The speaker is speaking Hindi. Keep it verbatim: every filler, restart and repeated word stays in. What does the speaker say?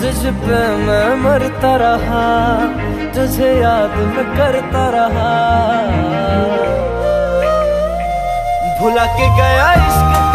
तुझ पे मैं मरता रहा, तुझे याद मैं करता रहा। भुला के गया इश्क